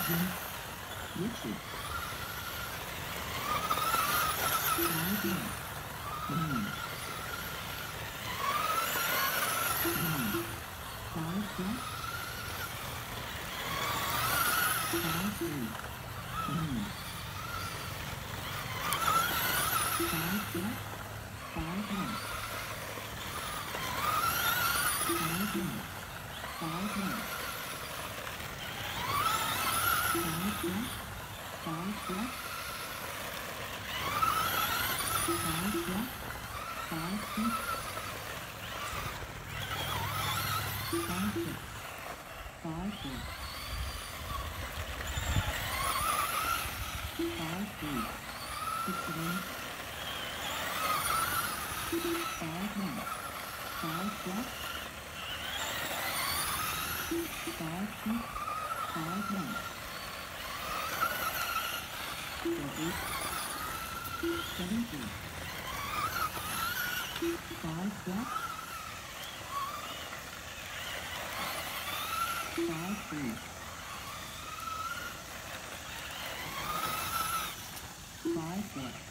Richard. Idea. Name. Name. Five plus. Five three. Name. Five plus. Five one. Five one. Five one. Five plus. Five plus. Five plus. Five six. Five six. Five four. Five three. 61. Five one. Five plus. Five six. Five one. Four eight. 17. Five plus. Five three. Five four.